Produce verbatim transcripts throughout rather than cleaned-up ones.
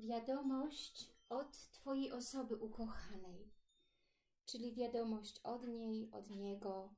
wiadomość od Twojej osoby ukochanej, czyli wiadomość od niej, od niego.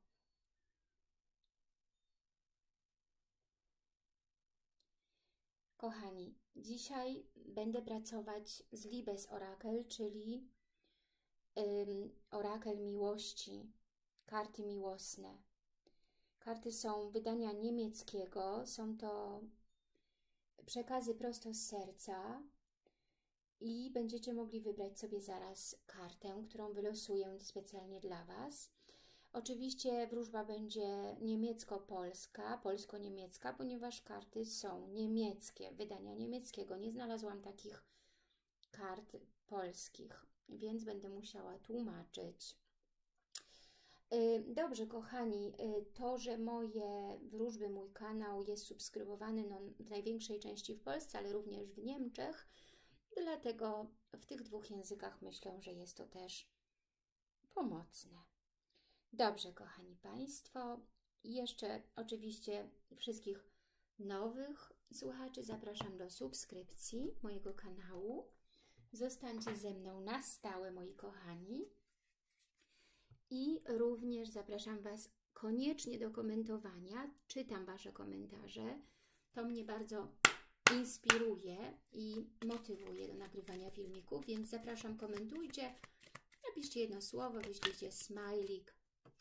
Kochani, dzisiaj będę pracować z Liebes Orakel, czyli ym, orakel miłości, karty miłosne. Karty są wydania niemieckiego, są to przekazy prosto z serca i będziecie mogli wybrać sobie zaraz kartę, którą wylosuję specjalnie dla Was. Oczywiście wróżba będzie niemiecko-polska, polsko-niemiecka, ponieważ karty są niemieckie, wydania niemieckiego. Nie znalazłam takich kart polskich, więc będę musiała tłumaczyć. Dobrze, kochani, to, że moje wróżby, mój kanał jest subskrybowany no, w największej części w Polsce, ale również w Niemczech, dlatego w tych dwóch językach myślę, że jest to też pomocne. Dobrze, kochani Państwo, jeszcze oczywiście wszystkich nowych słuchaczy zapraszam do subskrypcji mojego kanału. Zostańcie ze mną na stałe, moi kochani. I również zapraszam Was koniecznie do komentowania. Czytam Wasze komentarze. To mnie bardzo inspiruje i motywuje do nagrywania filmików, więc zapraszam, komentujcie. Napiszcie jedno słowo, wyślijcie smajlik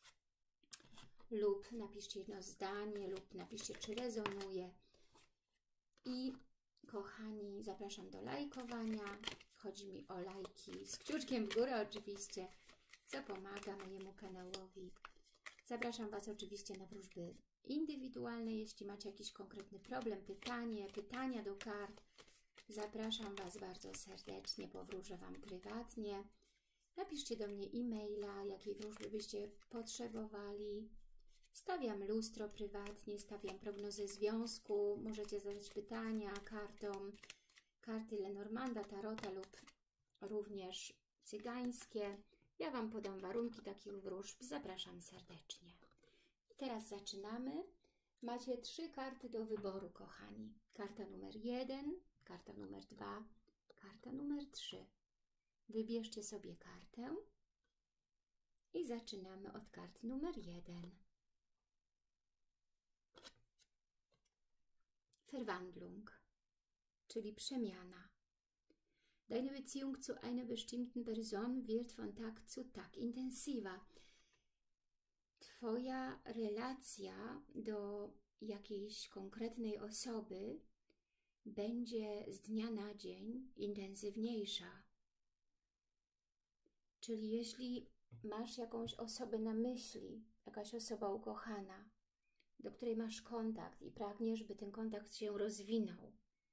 lub napiszcie jedno zdanie lub napiszcie, czy rezonuje. I kochani, zapraszam do lajkowania. Chodzi mi o lajki z kciuczkiem w górę oczywiście, co pomaga mojemu kanałowi. Zapraszam Was oczywiście na wróżby indywidualne. Jeśli macie jakiś konkretny problem, pytanie, pytania do kart, zapraszam Was bardzo serdecznie, powróżę Wam prywatnie. Napiszcie do mnie e-maila, jakiej wróżby byście potrzebowali. Stawiam lustro prywatnie, stawiam prognozę związku. Możecie zadać pytania kartom. Karty Lenormanda, Tarota lub również cygańskie. Ja Wam podam warunki takich wróżb. Zapraszam serdecznie. I teraz zaczynamy. Macie trzy karty do wyboru, kochani. Karta numer jeden, karta numer dwa, karta numer trzy. Wybierzcie sobie kartę i zaczynamy od karty numer jeden. Verwandlung, czyli przemiana. Deine Beziehung zu einer bestimmten Person wird von Tag zu Tag intensiver. Twoja relacja do jakiejś konkretnej osoby będzie z dnia na dzień intensywniejsza. Czyli jeśli masz jakąś osobę na myśli, jakaś osoba ukochana, do której masz kontakt i pragniesz, by ten kontakt się rozwinął,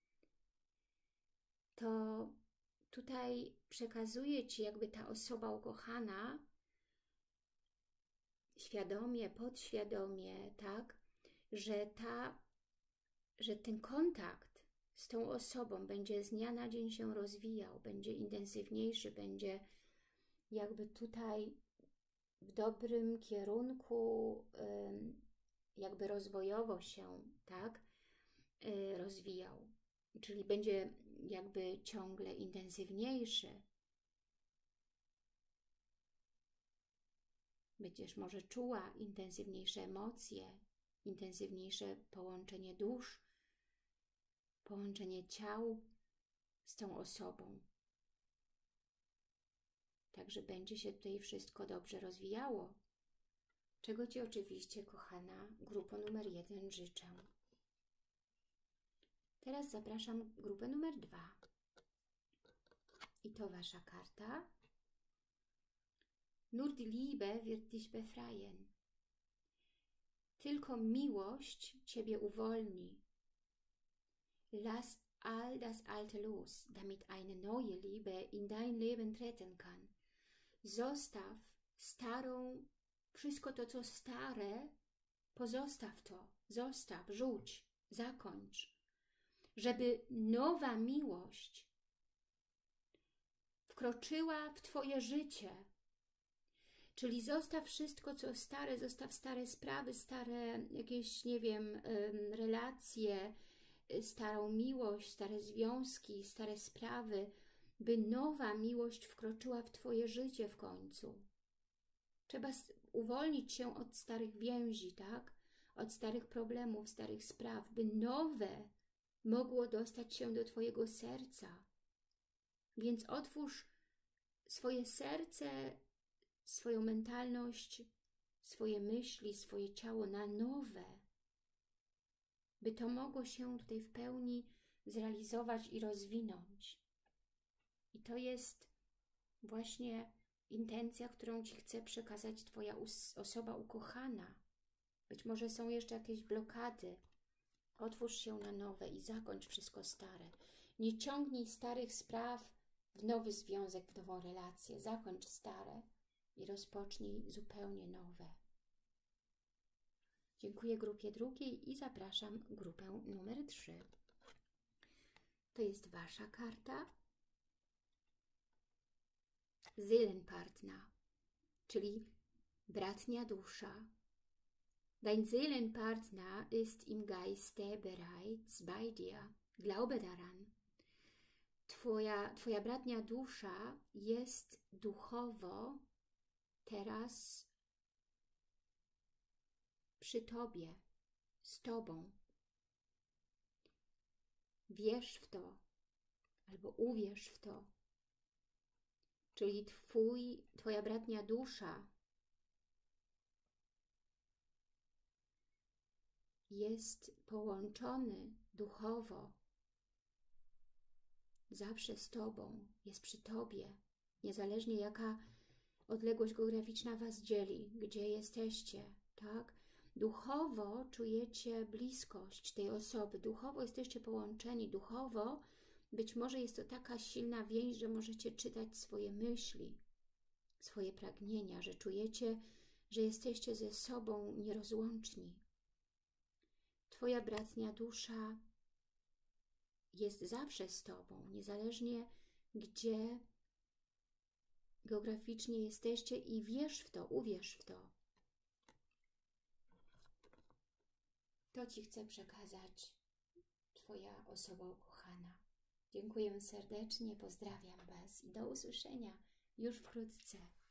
to tutaj przekazuje Ci jakby ta osoba ukochana świadomie, podświadomie, tak, że, ta, że ten kontakt z tą osobą będzie z dnia na dzień się rozwijał, będzie intensywniejszy, będzie jakby tutaj w dobrym kierunku, jakby rozwojowo się, tak, rozwijał. Czyli będzie jakby ciągle intensywniejszy. Będziesz może czuła intensywniejsze emocje, intensywniejsze połączenie dusz, połączenie ciał z tą osobą. Także będzie się tutaj wszystko dobrze rozwijało, czego Ci oczywiście, kochana grupo numer jeden, życzę. Teraz zapraszam grupę numer dwa. I to Wasza karta. Nur die Liebe wird dich befreien. Tylko miłość Ciebie uwolni. Lass all das Alte los, damit eine neue Liebe in dein Leben treten kann. Zostaw starą, wszystko to, co stare, pozostaw to, zostaw, rzuć, zakończ. Żeby nowa miłość wkroczyła w Twoje życie. Czyli zostaw wszystko, co stare, zostaw stare sprawy, stare jakieś, nie wiem, relacje, starą miłość, stare związki, stare sprawy, by nowa miłość wkroczyła w Twoje życie w końcu. Trzeba uwolnić się od starych więzi, tak? Od starych problemów, starych spraw, by nowe mogło dostać się do Twojego serca. Więc otwórz swoje serce, swoją mentalność, swoje myśli, swoje ciało na nowe, by to mogło się tutaj w pełni zrealizować i rozwinąć. I to jest właśnie intencja, którą Ci chce przekazać Twoja osoba ukochana. Być może są jeszcze jakieś blokady. Otwórz się na nowe i zakończ wszystko stare. Nie ciągnij starych spraw w nowy związek, w nową relację. Zakończ stare i rozpocznij zupełnie nowe. Dziękuję grupie drugiej i zapraszam grupę numer trzy. To jest Wasza karta. Seelenpartner, czyli bratnia dusza. Dein Seelenpartner ist im Geiste bereits bei dir. Glaube daran. Twoja, twoja bratnia dusza jest duchowo teraz przy Tobie, z Tobą. Wierz w to, albo uwierz w to. Czyli twój, Twoja bratnia dusza jest połączony duchowo zawsze z Tobą, jest przy Tobie, niezależnie jaka odległość geograficzna Was dzieli, gdzie jesteście, tak? Duchowo czujecie bliskość tej osoby, duchowo jesteście połączeni, duchowo być może jest to taka silna więź, że możecie czytać swoje myśli, swoje pragnienia, że czujecie, że jesteście ze sobą nierozłączni. Twoja bratnia dusza jest zawsze z Tobą, niezależnie gdzie geograficznie jesteście i wierz w to, uwierz w to. To Ci chcę przekazać Twoja osoba ukochana. Dziękuję serdecznie, pozdrawiam Was i do usłyszenia już wkrótce.